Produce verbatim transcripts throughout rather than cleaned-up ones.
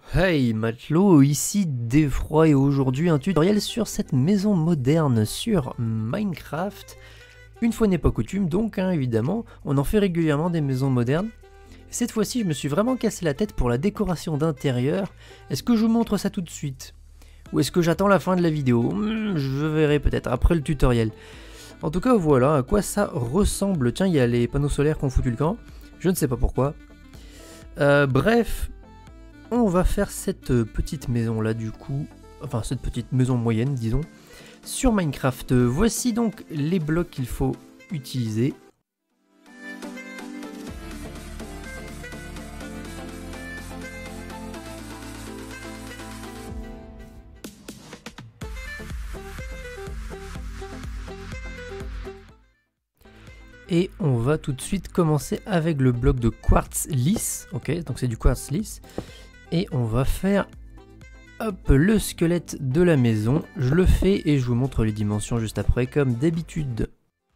Hey matelot, ici Défroid et aujourd'hui un tutoriel sur cette maison moderne sur Minecraft. Une fois n'est pas coutume donc hein, évidemment, on en fait régulièrement des maisons modernes. Cette fois-ci je me suis vraiment cassé la tête pour la décoration d'intérieur. Est-ce que je vous montre ça tout de suite? Ou est-ce que j'attends la fin de la vidéo? hmm, Je verrai peut-être après le tutoriel. En tout cas voilà à quoi ça ressemble. Tiens, il y a les panneaux solaires qui ont foutu le camp. Je ne sais pas pourquoi. Euh, bref... On va faire cette petite maison là du coup, enfin cette petite maison moyenne disons, sur Minecraft. Voici donc les blocs qu'il faut utiliser. Et on va tout de suite commencer avec le bloc de quartz lisse, ok, donc c'est du quartz lisse. Et on va faire hop, le squelette de la maison. Je le fais et je vous montre les dimensions juste après comme d'habitude.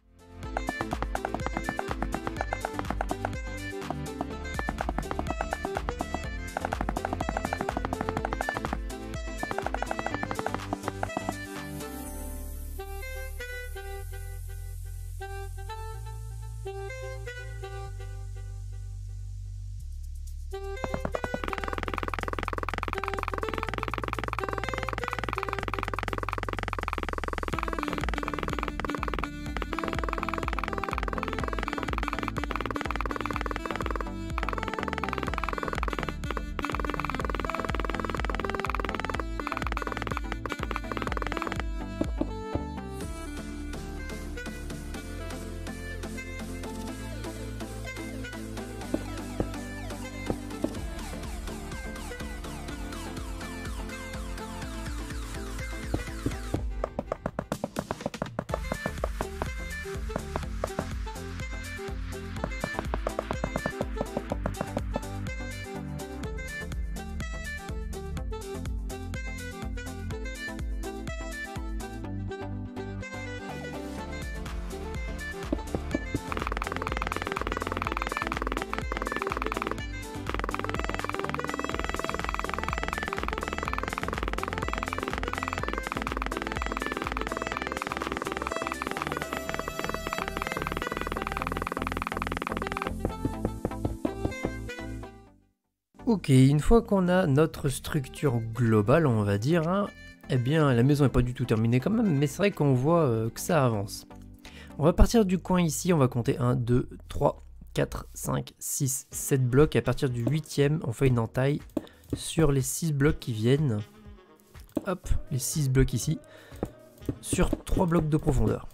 Ok, une fois qu'on a notre structure globale, on va dire, hein, eh bien la maison n'est pas du tout terminée quand même, mais c'est vrai qu'on voit euh, que ça avance. On va partir du coin ici, on va compter un, deux, trois, quatre, cinq, six, sept blocs, et à partir du huitième, on fait une entaille sur les six blocs qui viennent. Hop, les six blocs ici, sur trois blocs de profondeur.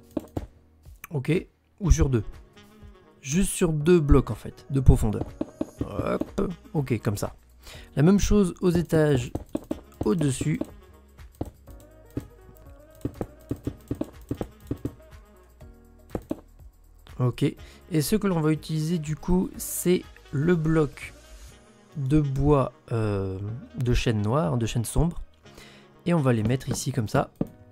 Ok, ou sur deux. Juste sur deux blocs en fait, de profondeur. Hop, ok, comme ça. La même chose aux étages au-dessus. Ok, et ce que l'on va utiliser du coup, c'est le bloc de bois euh, de chêne noir, de chêne sombre. Et on va les mettre ici comme ça.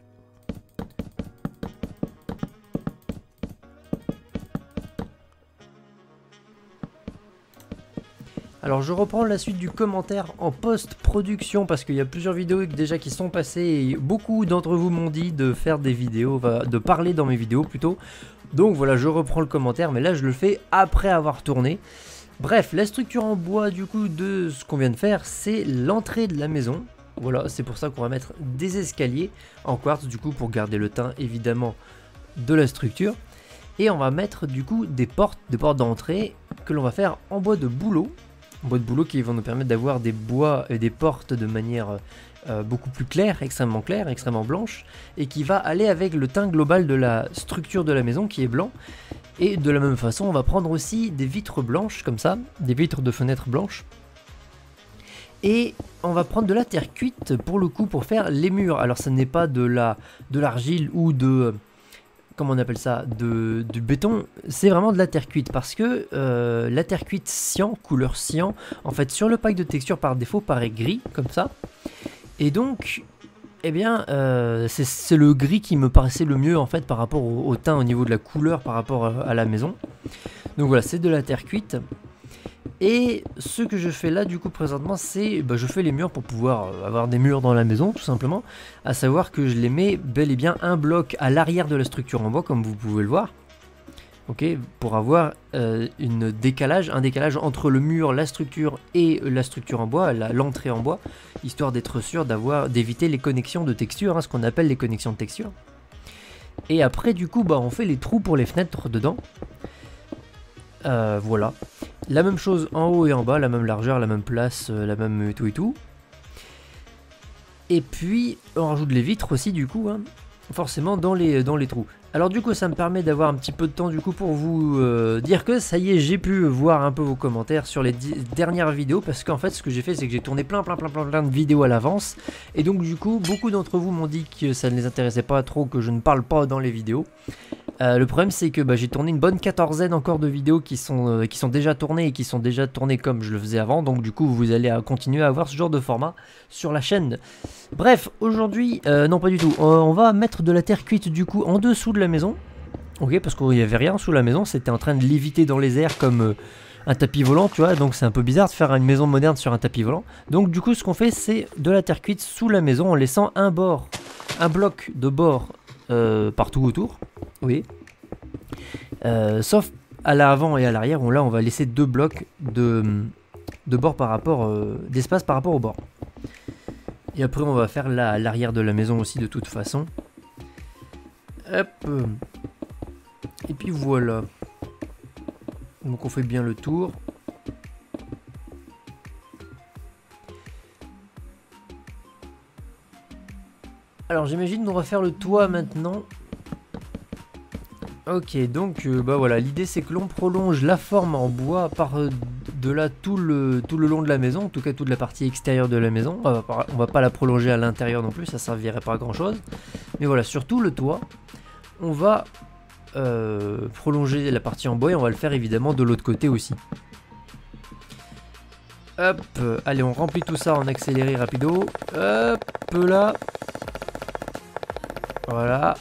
Alors je reprends la suite du commentaire en post-production parce qu'il y a plusieurs vidéos déjà qui sont passées et beaucoup d'entre vous m'ont dit de faire des vidéos, de parler dans mes vidéos plutôt. Donc voilà, je reprends le commentaire mais là je le fais après avoir tourné. Bref, la structure en bois du coup de ce qu'on vient de faire, c'est l'entrée de la maison. Voilà, c'est pour ça qu'on va mettre des escaliers en quartz du coup pour garder le teint évidemment de la structure. Et on va mettre du coup des portes, des portes d'entrée que l'on va faire en bois de bouleau. Bois de bouleau qui vont nous permettre d'avoir des bois et des portes de manière euh, beaucoup plus claire, extrêmement claire, extrêmement blanche, et qui va aller avec le teint global de la structure de la maison qui est blanc. Et de la même façon, on va prendre aussi des vitres blanches comme ça, des vitres de fenêtres blanches. Et on va prendre de la terre cuite pour le coup pour faire les murs. Alors ce n'est pas de la de l'argile ou de... comment on appelle ça, de, du béton, c'est vraiment de la terre cuite parce que euh, la terre cuite cyan, couleur cyan, en fait sur le pack de texture par défaut paraît gris comme ça, et donc eh bien euh, c'est le gris qui me paraissait le mieux en fait par rapport au, au teint au niveau de la couleur par rapport à, à la maison. Donc voilà, c'est de la terre cuite. Et ce que je fais là du coup présentement, c'est bah, je fais les murs pour pouvoir euh, avoir des murs dans la maison tout simplement. À savoir que je les mets bel et bien un bloc à l'arrière de la structure en bois comme vous pouvez le voir. Ok, pour avoir euh, une décalage, un décalage entre le mur, la structure et la structure en bois, l'entrée en bois, histoire d'être sûr d'avoir, d'éviter les connexions de texture, hein, ce qu'on appelle les connexions de texture. Et après du coup bah, on fait les trous pour les fenêtres dedans. Euh, voilà. La même chose en haut et en bas, la même largeur, la même place, euh, la même tout et tout. Et puis on rajoute les vitres aussi du coup, hein, forcément dans les, dans les trous. Alors du coup ça me permet d'avoir un petit peu de temps du coup pour vous euh, dire que ça y est, j'ai pu voir un peu vos commentaires sur les dernières vidéos, parce qu'en fait ce que j'ai fait c'est que j'ai tourné plein plein plein plein plein de vidéos à l'avance, et donc du coup beaucoup d'entre vous m'ont dit que ça ne les intéressait pas trop que je ne parle pas dans les vidéos. Euh, le problème c'est que bah, j'ai tourné une bonne quatorzaine encore de vidéos qui sont, euh, qui sont déjà tournées et qui sont déjà tournées comme je le faisais avant, donc du coup vous allez à continuer à avoir ce genre de format sur la chaîne. Bref, aujourd'hui, euh, non pas du tout, euh, on va mettre de la terre cuite du coup en dessous de la maison, ok, parce qu'il n'y avait rien sous la maison, c'était en train de léviter dans les airs comme euh, un tapis volant, tu vois, donc c'est un peu bizarre de faire une maison moderne sur un tapis volant. Donc du coup ce qu'on fait c'est de la terre cuite sous la maison en laissant un bord, un bloc de bord euh, partout autour. Oui. Euh, sauf à l'avant et à l'arrière, où là on va laisser deux blocs de, de bord par rapport euh, d'espace par rapport au bord. Et après on va faire l'arrière de la maison aussi de toute façon. Hop. Et puis voilà. Donc on fait bien le tour. Alors j'imagine qu'on va faire le toit maintenant. Ok, donc euh, bah voilà, l'idée c'est que l'on prolonge la forme en bois par euh, de là tout le, tout le long de la maison, en tout cas toute la partie extérieure de la maison. On va pas, on va pas la prolonger à l'intérieur non plus, ça servirait pas à grand chose. Mais voilà, surtout le toit, on va euh, prolonger la partie en bois et on va le faire évidemment de l'autre côté aussi. Hop, allez on remplit tout ça en accéléré rapido. Hop là. Voilà.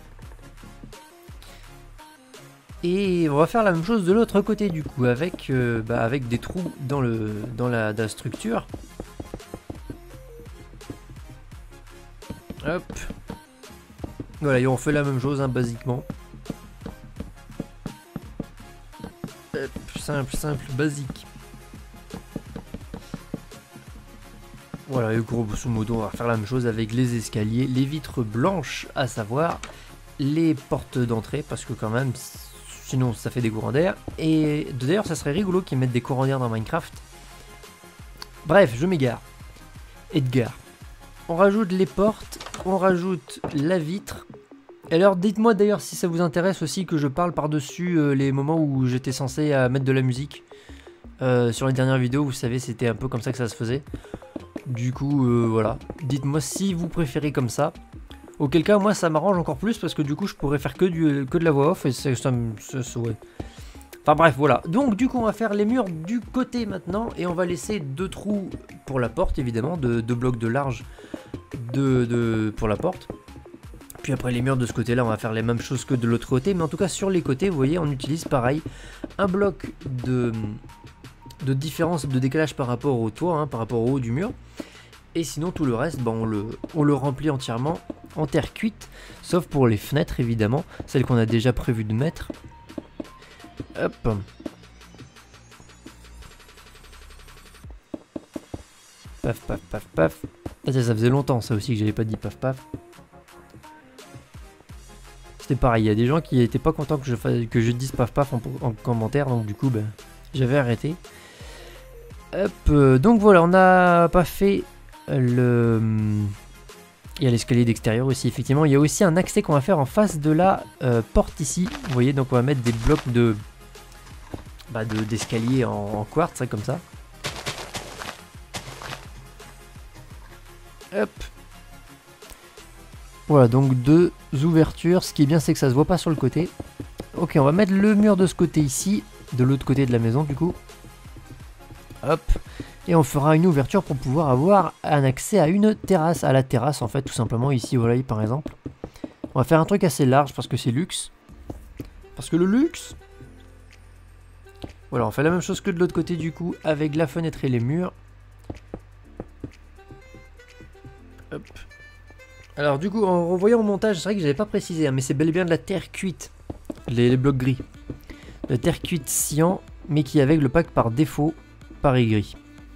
Et on va faire la même chose de l'autre côté du coup, avec, euh, bah, avec des trous dans, le, dans, la, dans la structure. Hop. Voilà, et on fait la même chose, hein, basiquement. Hop, simple, simple, basique. Voilà, et grosso modo, on va faire la même chose avec les escaliers, les vitres blanches, à savoir les portes d'entrée, parce que quand même... sinon ça fait des courants d'air. Et d'ailleurs ça serait rigolo qu'ils mettent des courants d'air dans Minecraft. Bref, je m'égare. Edgar. On rajoute les portes, on rajoute la vitre. Alors dites-moi d'ailleurs si ça vous intéresse aussi que je parle par-dessus euh, les moments où j'étais censé euh, mettre de la musique. Euh, sur les dernières vidéos, vous savez, c'était un peu comme ça que ça se faisait. Du coup, euh, voilà. Dites-moi si vous préférez comme ça. Auquel cas, moi, ça m'arrange encore plus parce que du coup, je pourrais faire que, du, que de la voix off et ça, ça, ça, ça ouais. Enfin bref, voilà. Donc, du coup, on va faire les murs du côté maintenant et on va laisser deux trous pour la porte, évidemment, de deux blocs de large de, de, pour la porte. Puis après, les murs de ce côté-là, on va faire les mêmes choses que de l'autre côté. Mais en tout cas, sur les côtés, vous voyez, on utilise pareil un bloc de, de différence, de décalage par rapport au toit, hein, par rapport au haut du mur. Et sinon, tout le reste, bah, on, le, on le remplit entièrement en terre cuite, sauf pour les fenêtres évidemment, celles qu'on a déjà prévu de mettre. Hop. Paf paf paf paf. Ah, ça, ça faisait longtemps ça aussi que j'avais pas dit paf paf. C'était pareil, il y a des gens qui étaient pas contents que je, fasse, que je dise paf paf en, en commentaire, donc du coup ben, j'avais arrêté. Hop, euh, donc voilà, on n'a pas fait le... Il y a l'escalier d'extérieur aussi, effectivement. Il y a aussi un accès qu'on va faire en face de la euh, porte ici. Vous voyez, donc on va mettre des blocs de bah, d'escalier en, en quartz, hein, comme ça. Hop. Voilà, donc deux ouvertures. Ce qui est bien, c'est que ça se voit pas sur le côté. Ok, on va mettre le mur de ce côté ici, de l'autre côté de la maison, du coup. Hop. Et on fera une ouverture pour pouvoir avoir un accès à une terrasse, à la terrasse en fait, tout simplement, ici, voilà, par exemple. On va faire un truc assez large parce que c'est luxe. Parce que le luxe, Voilà, on fait la même chose que de l'autre côté du coup, avec la fenêtre et les murs. Hop. Alors du coup, en revoyant au montage, c'est vrai que j'avais pas précisé, hein, mais c'est bel et bien de la terre cuite, les, les blocs gris. De la terre cuite cyan, mais qui est avec le pack par défaut, Paris gris.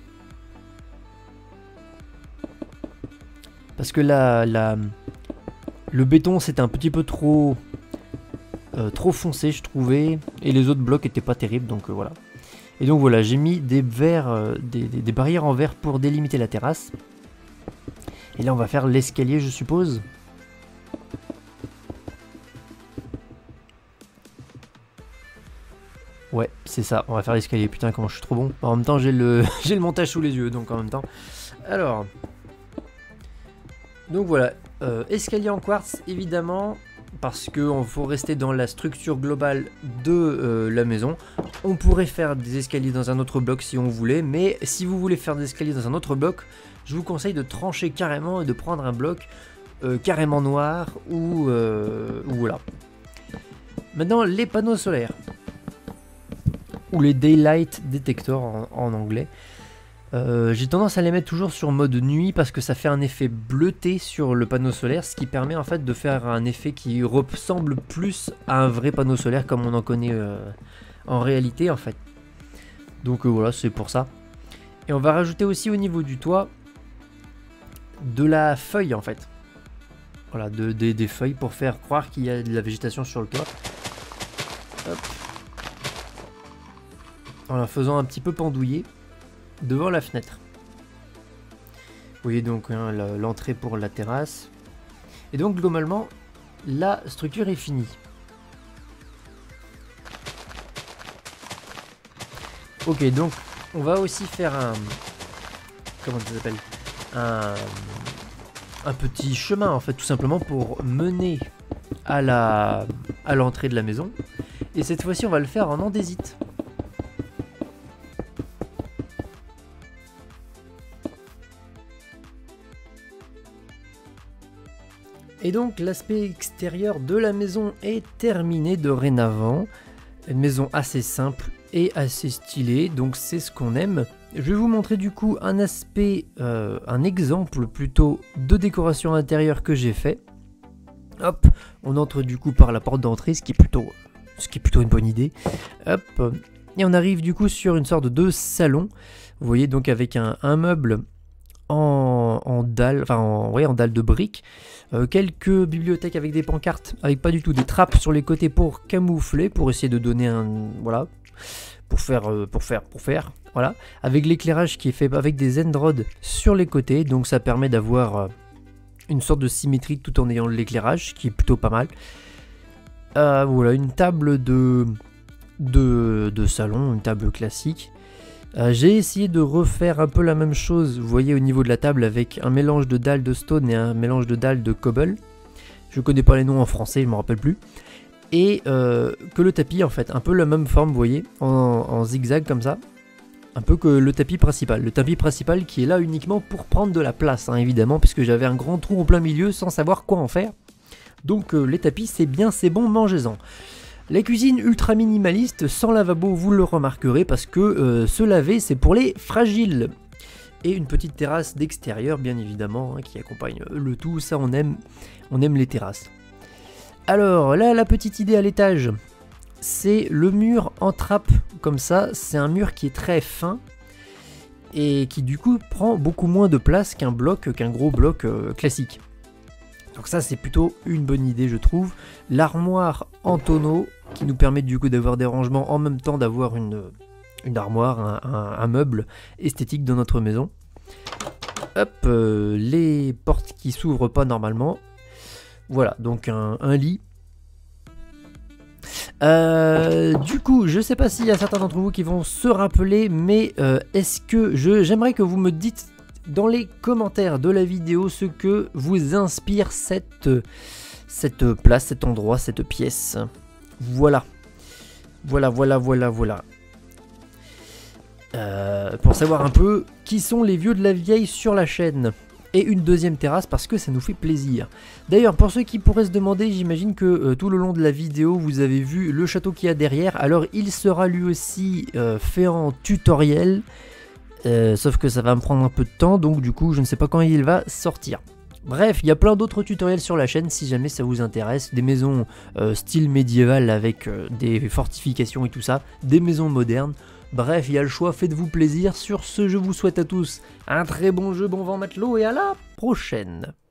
Parce que la, la, le béton c'était un petit peu trop, euh, trop foncé je trouvais, et les autres blocs étaient pas terribles, donc euh, voilà. Et donc voilà, j'ai mis des verres, euh, des, des, des barrières en verre pour délimiter la terrasse. Et là on va faire l'escalier je suppose. Ouais, c'est ça, on va faire l'escalier. Putain, comment je suis trop bon. En même temps, j'ai le, j'ai le montage sous les yeux, donc en même temps. Alors. Donc voilà, euh, escalier en quartz, évidemment, parce qu'il faut rester dans la structure globale de euh, la maison. On pourrait faire des escaliers dans un autre bloc si on voulait, mais si vous voulez faire des escaliers dans un autre bloc, je vous conseille de trancher carrément et de prendre un bloc euh, carrément noir ou, euh, ou voilà. Maintenant, les panneaux solaires. Ou les Daylight Detector en, en anglais. Euh, J'ai tendance à les mettre toujours sur mode nuit parce que ça fait un effet bleuté sur le panneau solaire, ce qui permet en fait de faire un effet qui ressemble plus à un vrai panneau solaire comme on en connaît euh, en réalité en fait. Donc euh, voilà, c'est pour ça. Et on va rajouter aussi au niveau du toit de la feuille en fait. Voilà, de, de, des feuilles pour faire croire qu'il y a de la végétation sur le toit. Hop. En la faisant un petit peu pendouiller devant la fenêtre. Vous voyez donc hein, l'entrée pour la terrasse. Et donc globalement, la structure est finie. Ok, donc on va aussi faire un... Comment ça s'appelle un, un petit chemin en fait, tout simplement pour mener à la à l'entrée de la maison. Et cette fois-ci, on va le faire en andésite. Et donc l'aspect extérieur de la maison est terminé dorénavant. Une maison assez simple et assez stylée, donc c'est ce qu'on aime. Je vais vous montrer du coup un aspect, euh, un exemple plutôt de décoration intérieure que j'ai fait. Hop, on entre du coup par la porte d'entrée, ce qui est plutôt, ce qui est plutôt une bonne idée. Hop, et on arrive du coup sur une sorte de salon. Vous voyez donc avec un, un meuble en, en dalle, enfin en, ouais, en dalle de briques. Euh, quelques bibliothèques avec des pancartes, avec pas du tout des trappes sur les côtés pour camoufler, pour essayer de donner un, voilà, pour faire, euh, pour faire, pour faire, voilà, avec l'éclairage qui est fait avec des end-rods sur les côtés, donc ça permet d'avoir euh, une sorte de symétrie tout en ayant l'éclairage, qui est plutôt pas mal. Euh, voilà, une table de, de, de salon, une table classique. Euh, j'ai essayé de refaire un peu la même chose, vous voyez au niveau de la table avec un mélange de dalles de stone et un mélange de dalles de cobble. Je connais pas les noms en français, je me rappelle plus. Et euh, que le tapis en fait, un peu la même forme, vous voyez, en, en zigzag comme ça. Un peu que le tapis principal. Le tapis principal qui est là uniquement pour prendre de la place, hein, évidemment, puisque j'avais un grand trou au plein milieu sans savoir quoi en faire. Donc euh, les tapis c'est bien, c'est bon, mangez-en. La cuisine ultra minimaliste, sans lavabo, vous le remarquerez, parce que euh, se laver, c'est pour les fragiles. Et une petite terrasse d'extérieur, bien évidemment, hein, qui accompagne le tout. Ça, on aime, on aime les terrasses. Alors, là, la petite idée à l'étage, c'est le mur en trappe, comme ça. C'est un mur qui est très fin, et qui, du coup, prend beaucoup moins de place qu'un bloc, qu'un gros bloc euh, classique. Donc ça c'est plutôt une bonne idée je trouve. L'armoire en tonneau qui nous permet du coup d'avoir des rangements en même temps d'avoir une, une armoire, un, un, un meuble esthétique dans notre maison. Hop, euh, les portes qui s'ouvrent pas normalement. Voilà, donc un, un lit. Euh, du coup, je sais pas s'il y a certains d'entre vous qui vont se rappeler, mais euh, est-ce que je j'aimerais que vous me dites dans les commentaires de la vidéo ce que vous inspire cette, cette place, cet endroit, cette pièce. Voilà. Voilà, voilà, voilà, voilà. Euh, pour savoir un peu qui sont les vieux de la vieille sur la chaîne. et une deuxième terrasse parce que ça nous fait plaisir. D'ailleurs, pour ceux qui pourraient se demander, j'imagine que euh, tout le long de la vidéo vous avez vu le château qu'il y a derrière, alors il sera lui aussi euh, fait en tutoriel, euh, sauf que ça va me prendre un peu de temps, donc du coup je ne sais pas quand il va sortir. Bref, il y a plein d'autres tutoriels sur la chaîne si jamais ça vous intéresse, des maisons euh, style médiéval avec euh, des fortifications et tout ça, des maisons modernes. Bref, il y a le choix, faites-vous plaisir. Sur ce, je vous souhaite à tous un très bon jeu, bon vent matelot et à la prochaine.